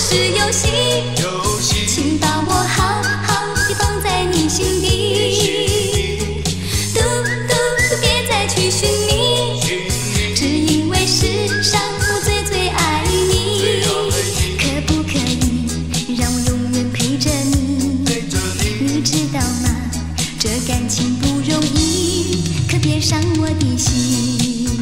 是游戏，请把我好好地放在你心底。嘟嘟，别再去寻觅，只因为世上我最爱你。可不可以让我永远陪着你？你知道吗？这感情不容易，可别伤我的心。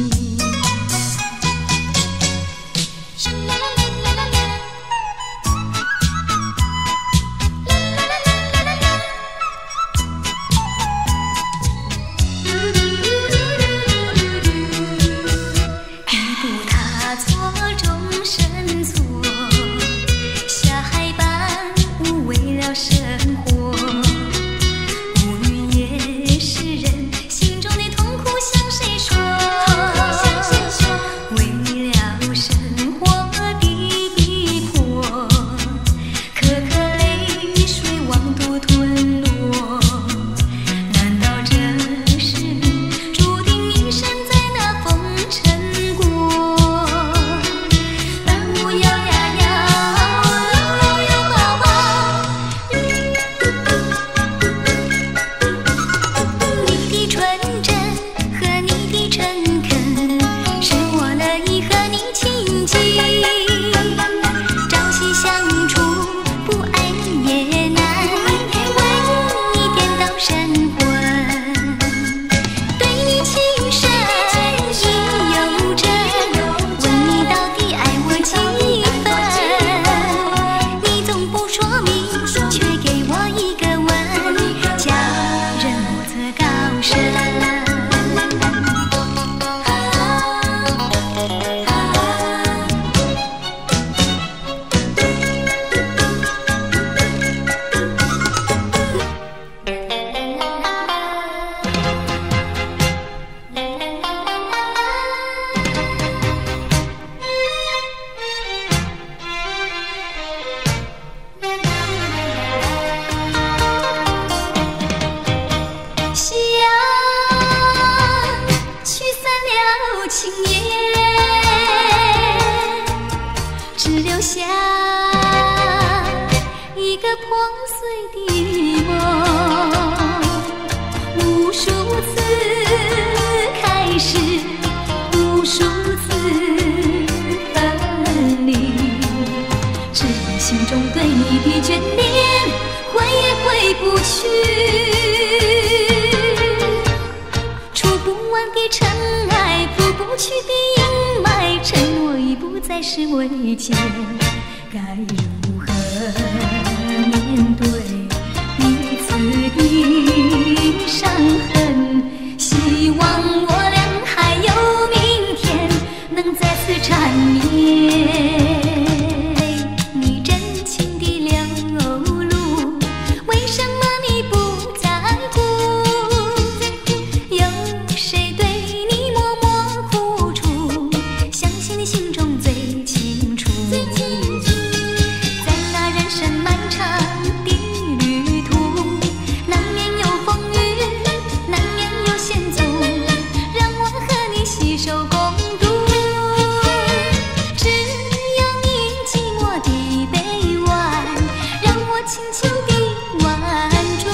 是危险，该如何面对彼此的伤痕？希望我俩还有明天，能再次缠绵。你真情的流露，为什么你不在乎？有谁对你默默付出？相信你心中最清楚。在那人生漫长的旅途，难免有风雨，难免有险阻，让我和你携手共度。只有你寂寞的臂弯，让我轻轻地挽住。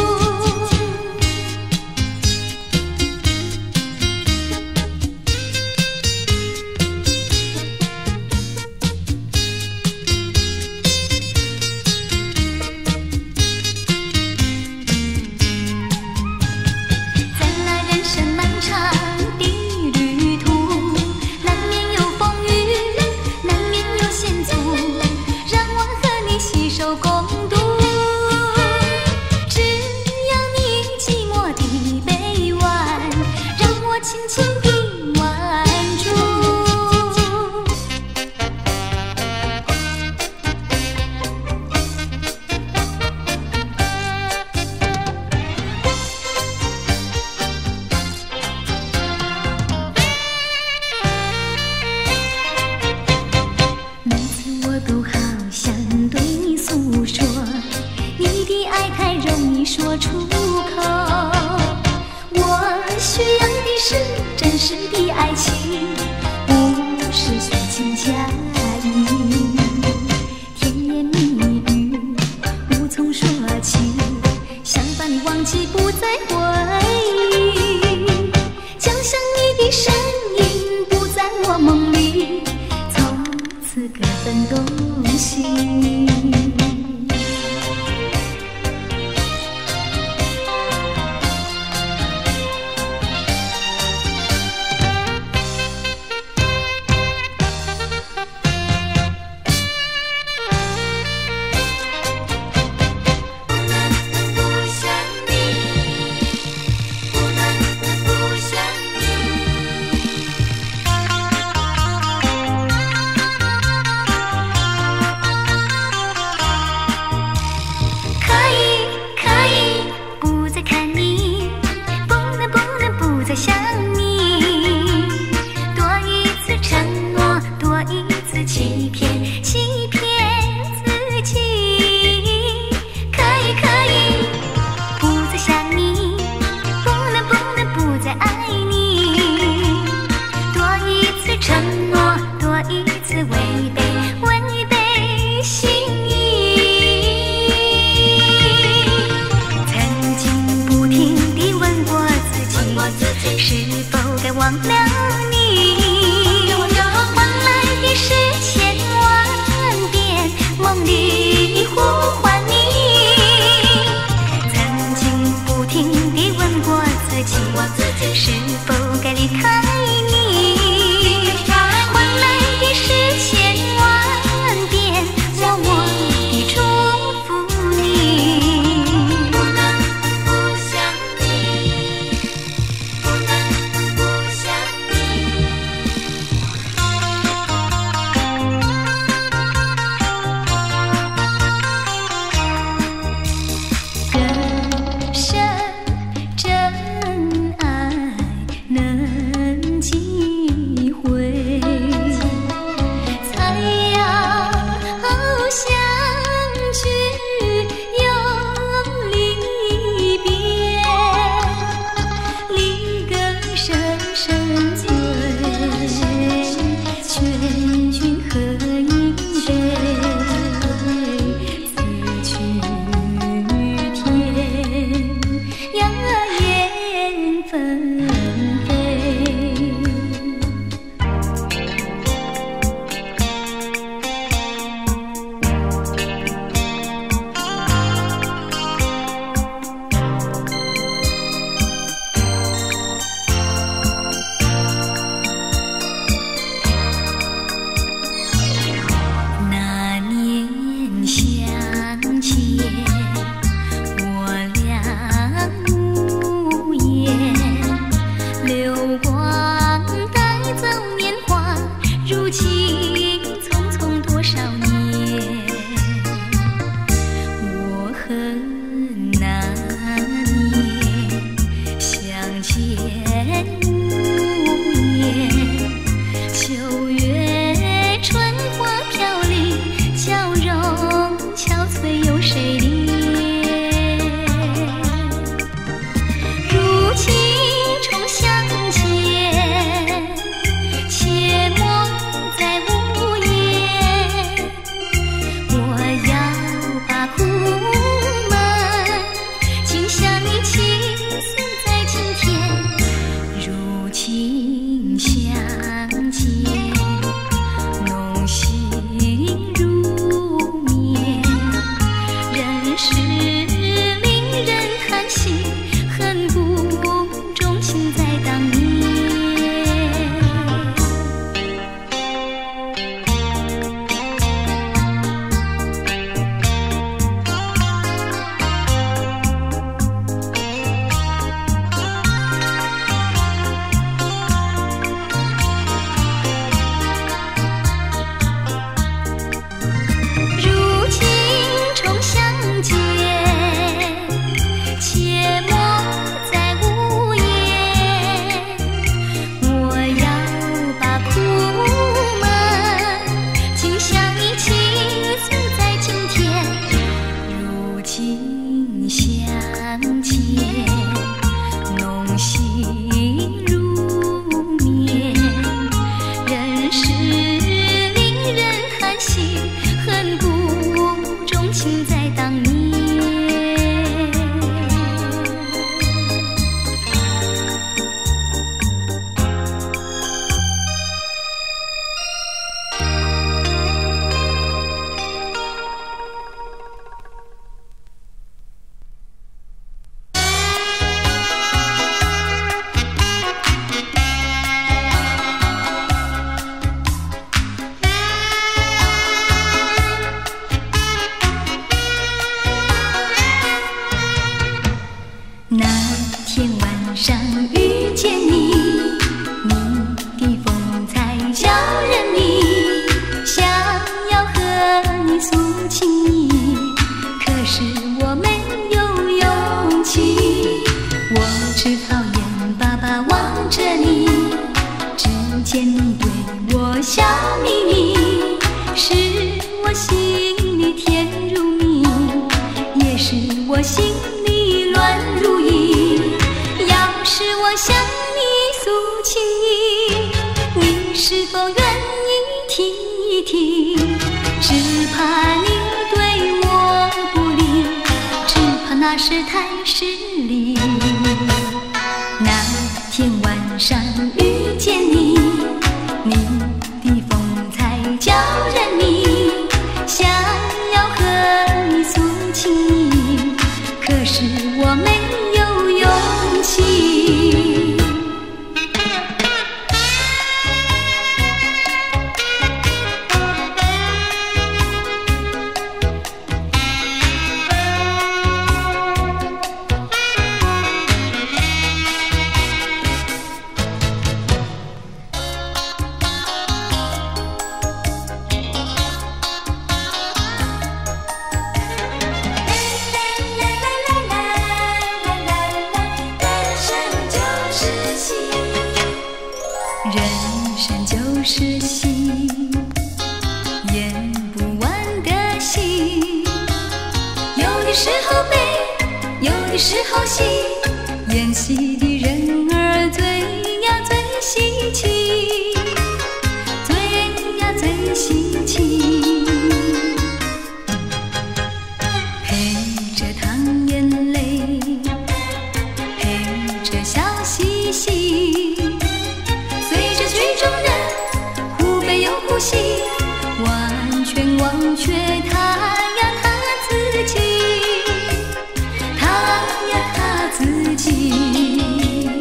在那人生漫长的旅途，难免有风雨，难免有险阻，让我和你携手共度。只有你寂寞的臂弯，让我轻轻地挽住。每次我都好想对你诉说，你的爱太容易说出口。我需要的是真实的爱情，不是虚情假意。天诉情意，可是我没有勇气。我只好眼巴巴望着你，只见你对我笑眯眯，是我心里甜如蜜，也是我心里乱如意。要是我向你诉情意，你是否愿意听一听？只怕你对我不理，只怕那是太失礼。那天晚上遇见你，你的风采叫人迷，想要和你诉情意，可是我没有勇气。人生就是戏，演不完的戏。有的时候悲，有的时候喜，演戏的人儿最呀最稀奇，最呀最稀奇。陪着淌眼泪，陪着笑嘻嘻，剧中人忽悲又忽喜，完全忘却他呀他自己，他呀他自己。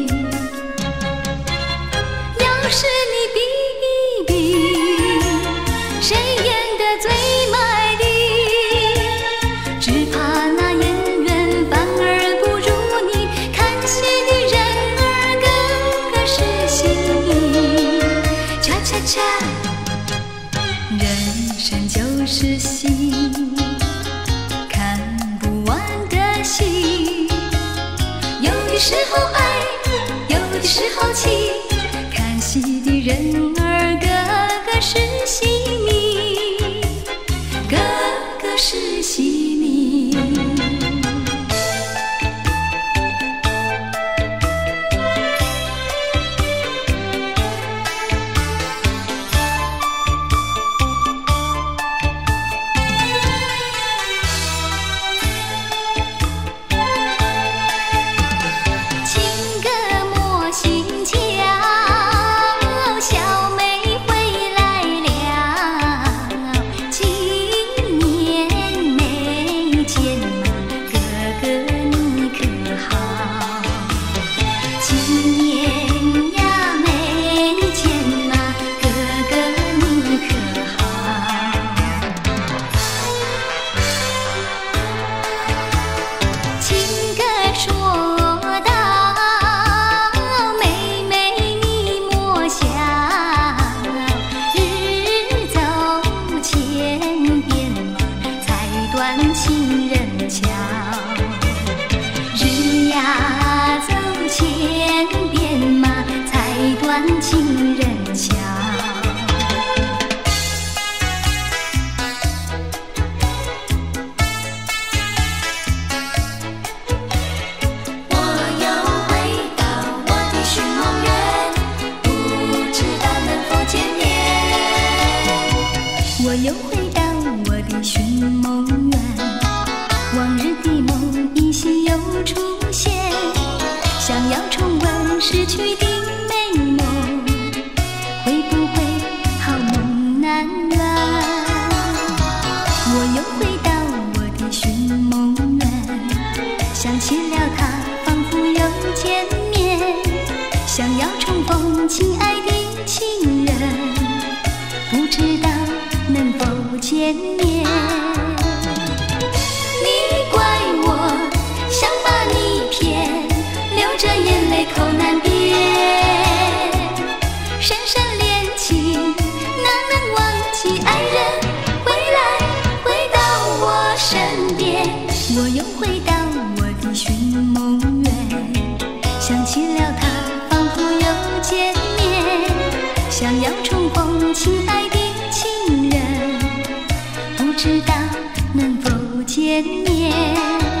我又回到我的寻梦园，想起了他，仿佛又见面，想要重逢亲爱的情人，不知道能否见面。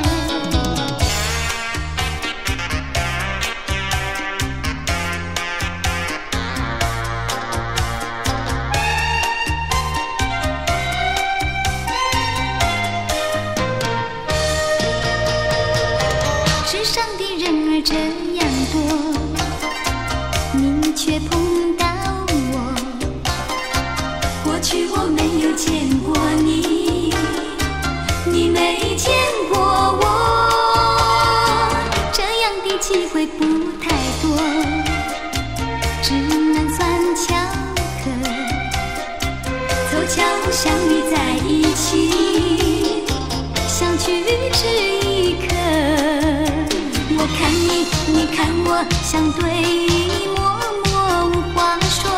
世上的人儿这样多，你却碰到我。过去我没有见过你，你没见过我，这样的机会不太多，只能算巧合。凑巧相遇在一起，相聚只一刻。我看你，你看我，相对默默无话说。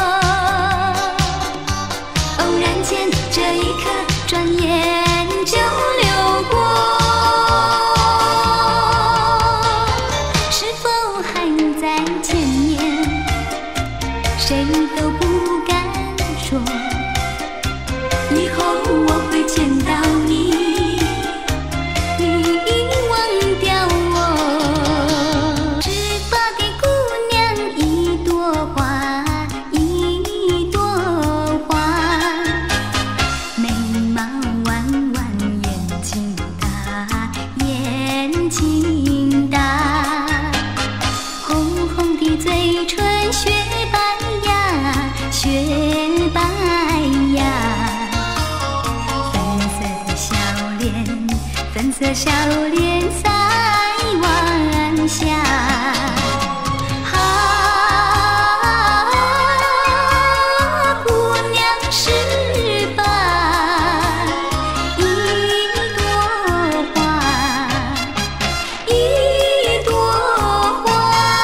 偶然间，这一刻转眼就流过。是否还在见面？谁都不敢说。以后我会见到你。粉色笑脸在晚霞，姑娘是吧？一朵花，一朵花。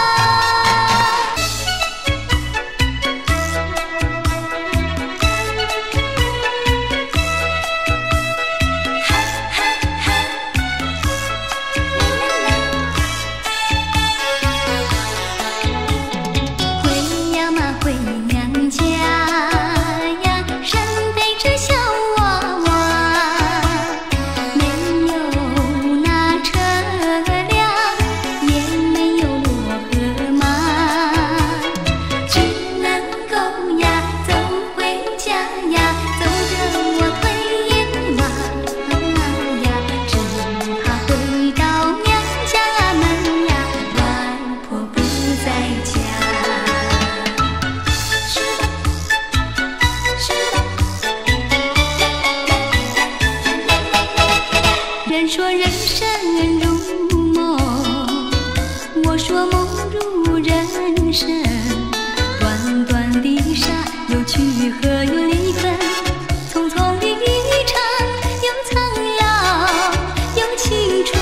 人说人生如梦，我说梦如人生。短短的沙，有去和有离分，匆匆的一场，有苍老，有青春。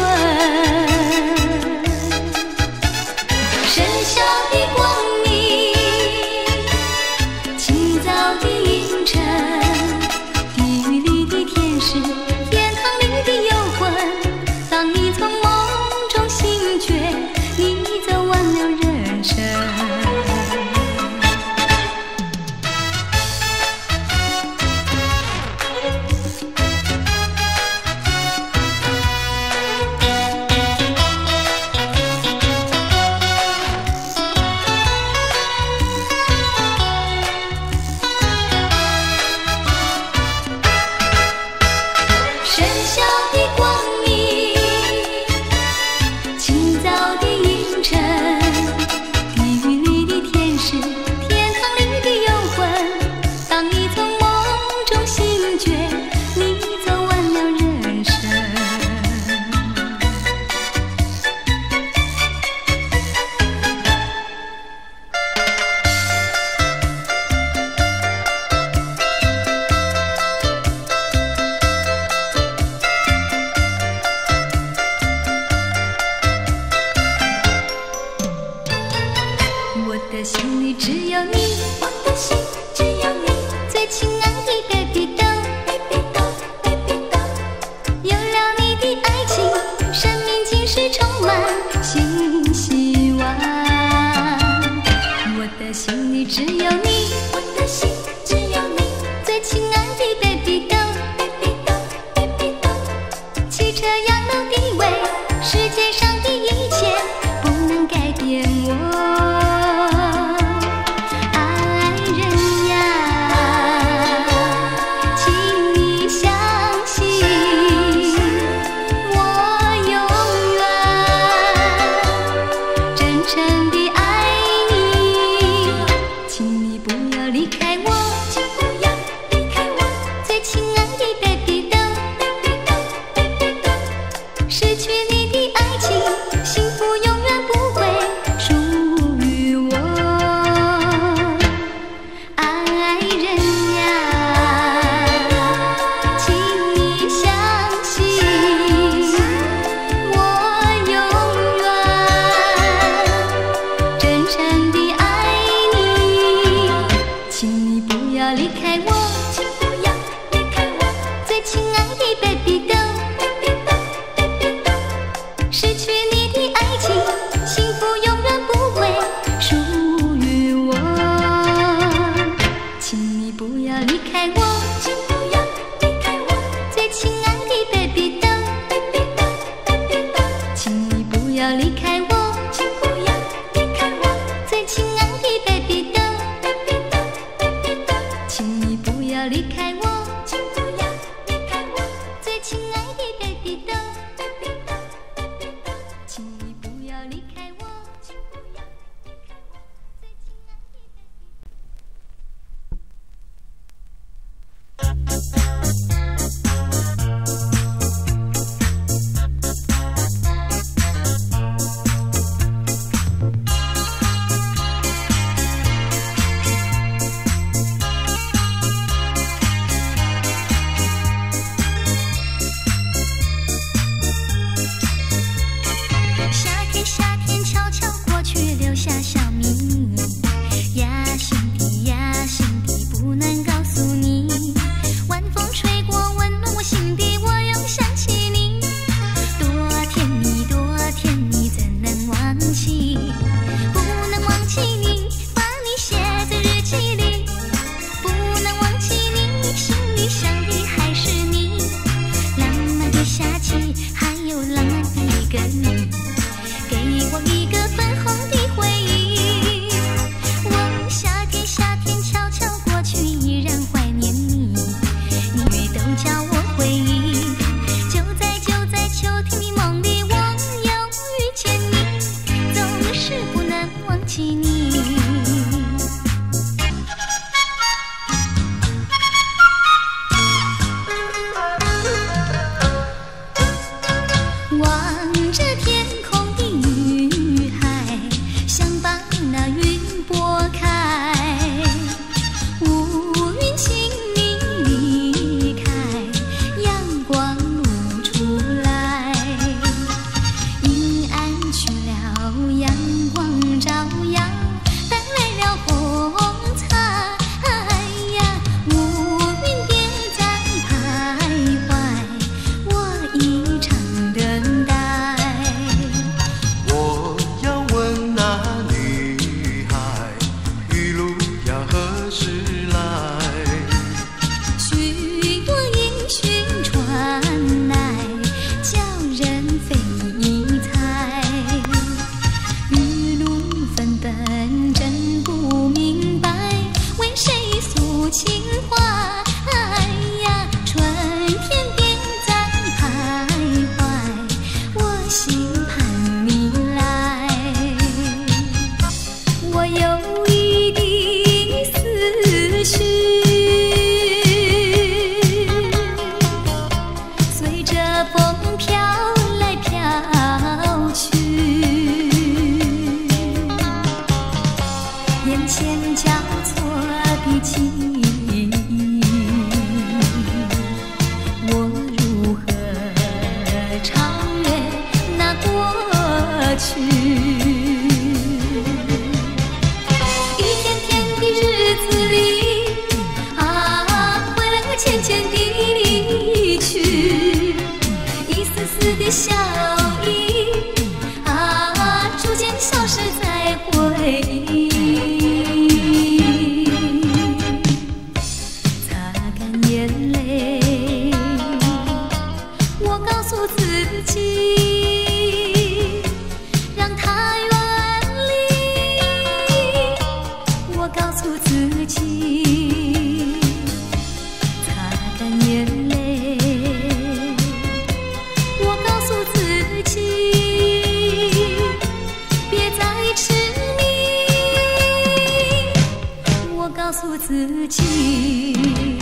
盛夏的光明，清早的阴沉，地狱里的天使，天堂里的幽魂。当你从梦中醒觉，你走完了人生。 风飘来飘去，眼前交错的记忆，我如何超越那过去？一天天的日子里，回来我渐渐地离去，一丝丝的笑意，逐渐消失在回忆。擦干眼泪，我告诉自己，让它远离。我告诉自己，擦干眼泪。我告诉自己，别再痴迷。我告诉自己。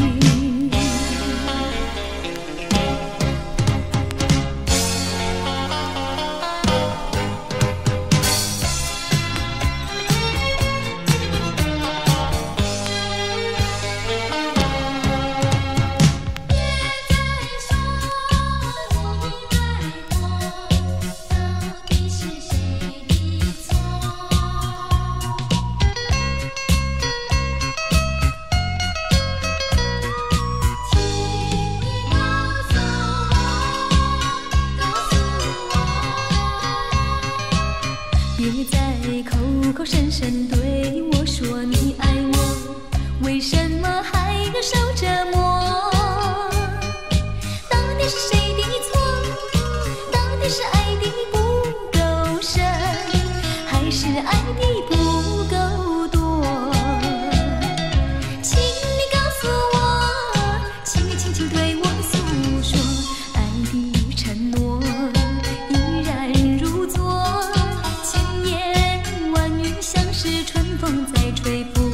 别再口口声声对我说你爱我，为什么还要受折磨？到底是谁的错？到底是爱的不够深，还是爱的不够多？请你告诉我，请你轻轻对我诉说，爱的承诺依然如昨。像是春风在吹拂，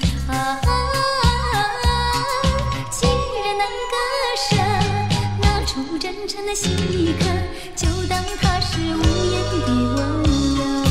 既然能割舍，拿出真诚的心一刻，就当它是无言的温柔。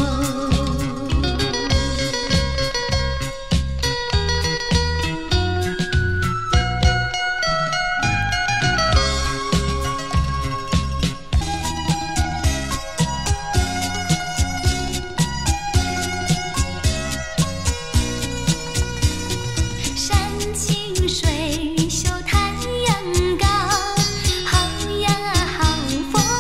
清水秀太阳高，好呀好风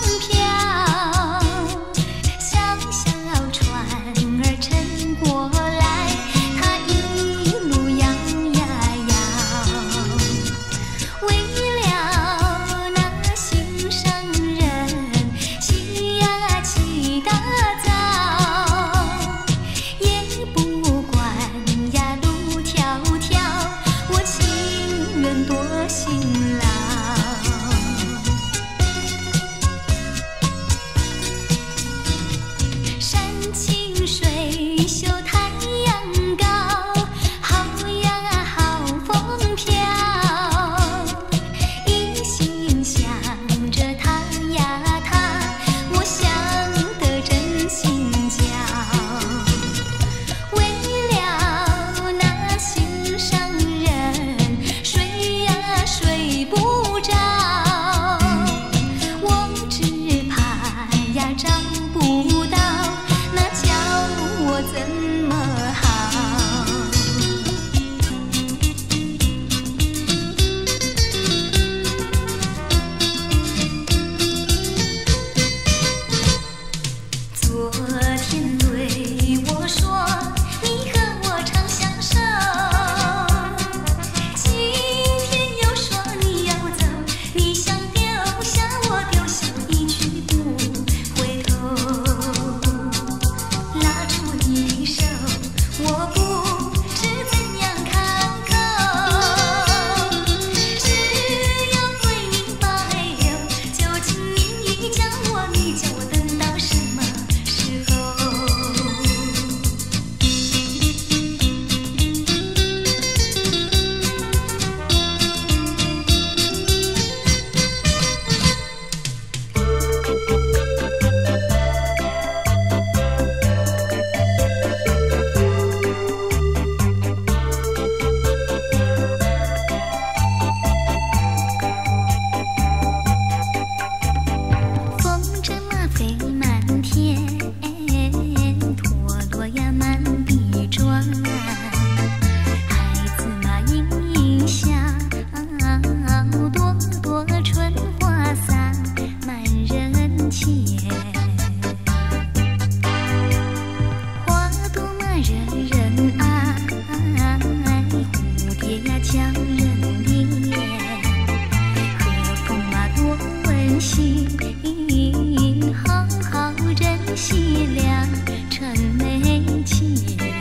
珍惜，好好珍惜良辰美景。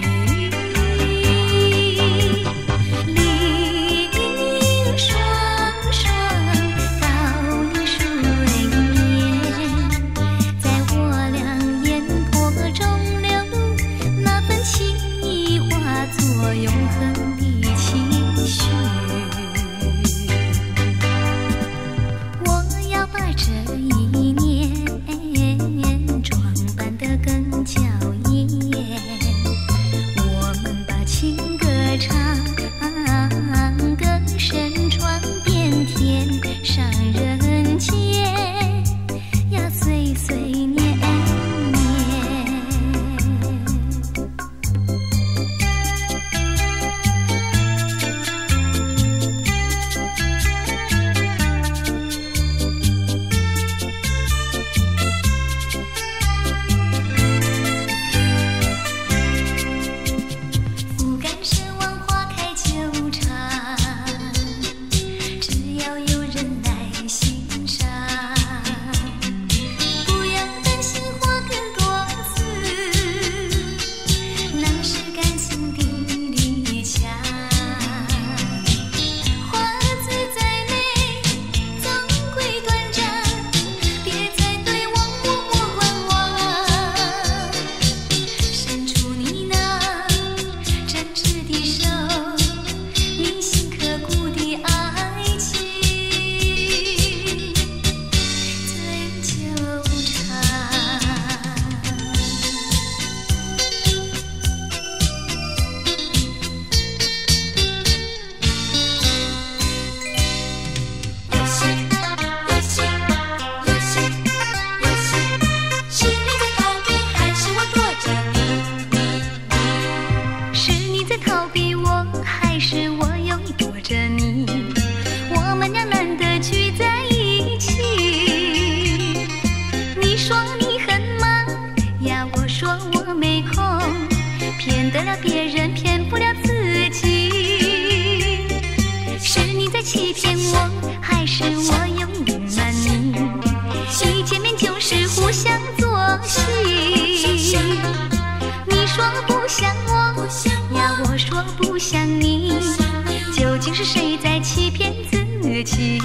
林双双，倒影水面，在我俩眼波中流露，那份情意化作永恒的期许。我要把这一年装扮得更娇艳，我们把情歌唱，歌声传遍天上人间，呀，岁岁年年。不敢奢望花开久长，只要有人来欣赏。不要担心花更多刺，那是感情的理想。花最再美，总归短暂，别再对我默默观望。伸出你那真挚的手，铭心刻骨的爱情最久长。游戏，游戏，游戏，游戏，是你在逃避，还是我躲着你？是你在逃避我，还是我用力躲着你？我们俩难得聚在一起。你说你很忙呀，我说我没空，骗得了别人，骗不了自己。是你在欺骗我，还是我用隐瞒你？一见面就是互相作戏。你说不像我呀，我说不像你，究竟是谁在欺骗自己？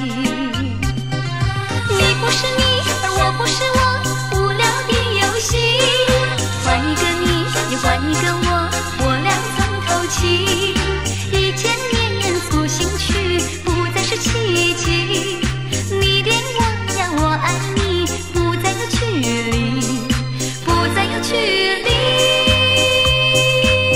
你不是你，而我不是我，无聊的游戏。换一个你，也换一个我，我俩从头起。一见面诉心曲，不再是奇迹。你恋我呀，我爱你，不再有距离，不再有距离。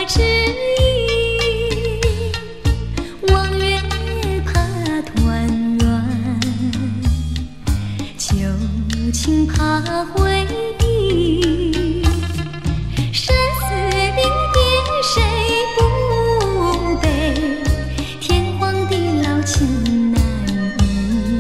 迟疑，望月怕团圆，旧情怕回忆，生死离别谁不悲？天荒地老情难移。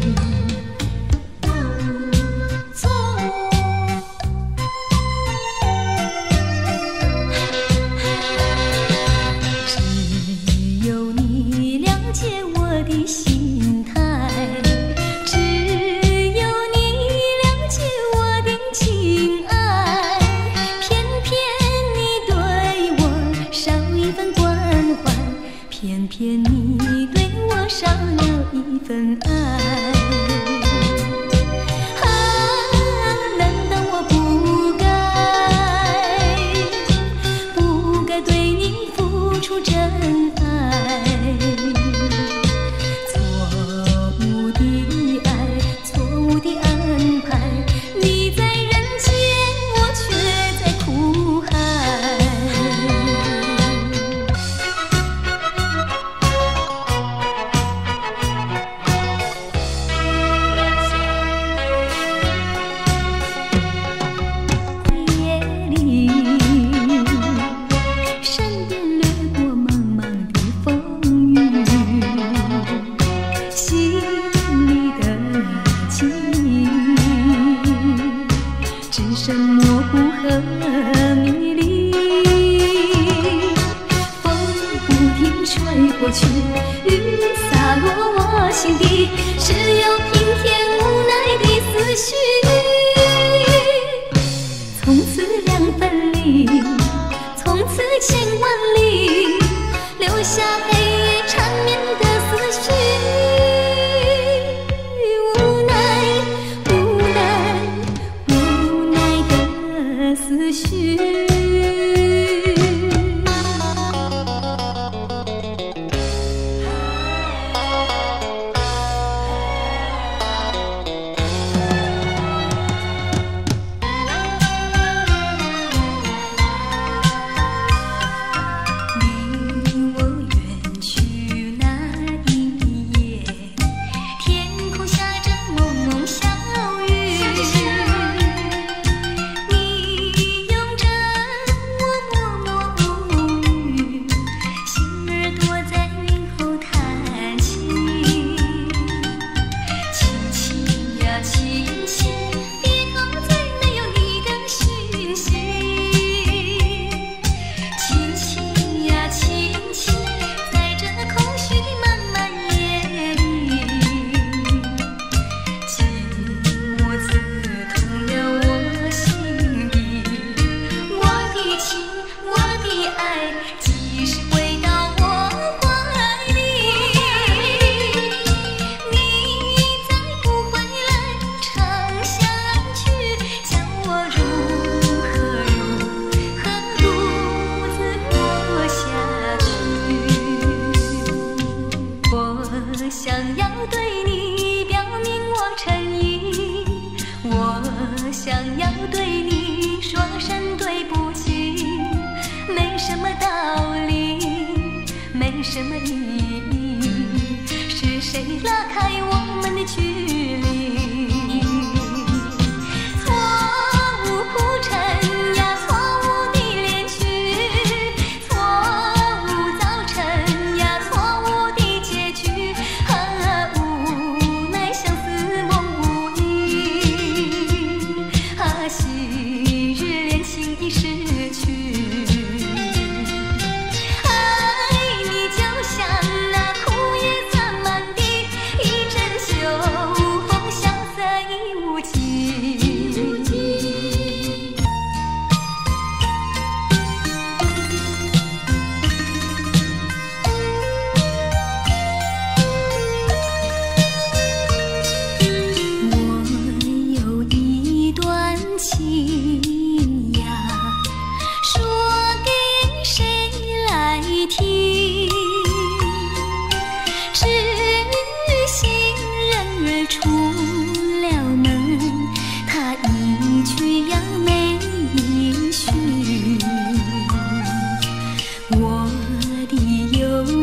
只有你了解我的心态，只有你了解我的情爱，偏偏你对我少一份关怀，偏偏你对我少了一份爱。难道我不该对你付出真爱？错误的爱，错误的安排，你在人间，我却在苦海。夜里，身边掠过茫茫的风雨，心里的情只剩模糊和迷离。风不停吹过去，雨洒落我心底，只有平添无奈的思绪。从此两分离，从此千万里，留下黑夜缠绵的思绪。无奈，无奈，无奈的思绪。你我远去那一夜，天空下着蒙蒙小雨，你拥着我默默无语，心儿躲在云后叹气。亲亲呀亲亲，别告再没有你的讯息。亲亲呀亲亲，在这空虚的漫漫夜里，寂寞刺痛了我心底。我的情，我的爱，几时回到我怀里？你再不回来，长相去，叫我如何独自活下去？我想要对你表明我诚意，我想要对你说声对不起，没什么道理，没什么意义，是谁拉开我们的距离？错误铺陈呀，错误的恋曲，错误造成呀，错误的结局，无奈相思梦无依，昔日恋情已逝去。爱你就像那枯叶洒满地，一阵秋风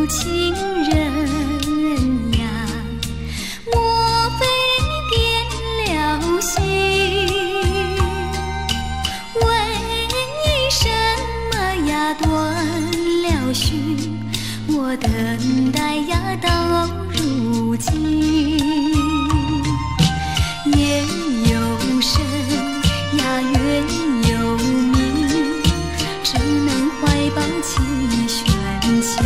情人呀，莫非你变了心？为什么呀断了续？我等待呀到如今，夜有深呀月有明，只能怀抱期旋情。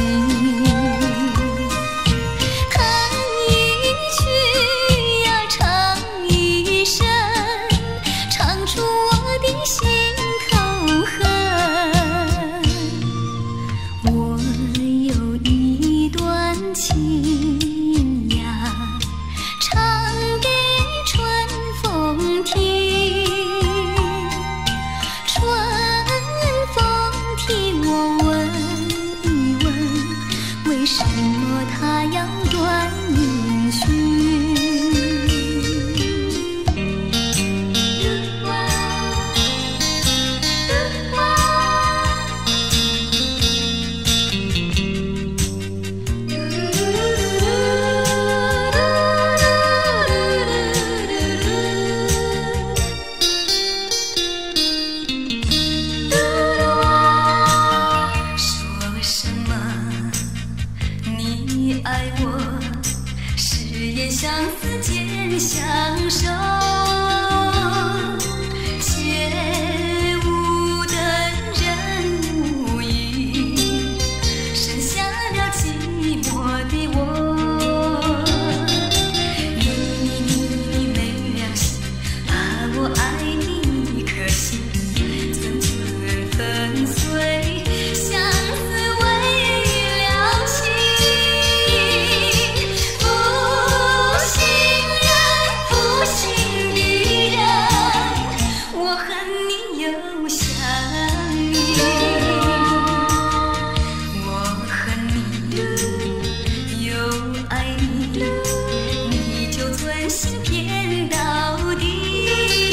弹一曲呀唱一声，唱出我的心头恨。我有一段情呀，唱给春风听。春风替我问一问，为什么它要断音讯？说什么你爱我，誓言相思渐相守，切勿等人无语，剩下了寂寞的我。你没良心，把我爱你一颗心寸寸粉碎，相思为了情。负心人，负心的人，我恨你又想你，我恨你又爱你，你就存心骗到底。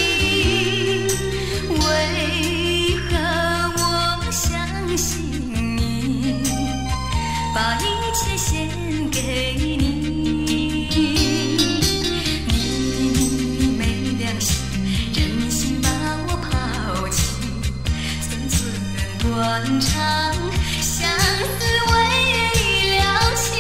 为何我相信你，把一切献给你？你没良心，忍心把我抛弃，寸寸断肠，相思为了情。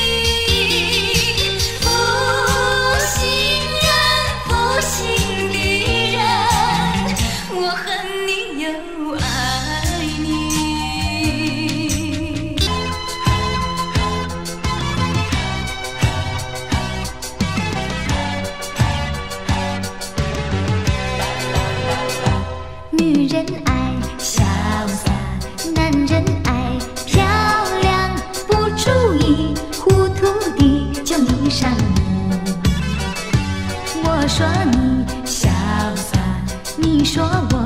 负心人，负心的人，我恨你又爱你。女人爱潇洒，男人爱漂亮，不注意糊涂的就迷上你。我说你潇洒，你说我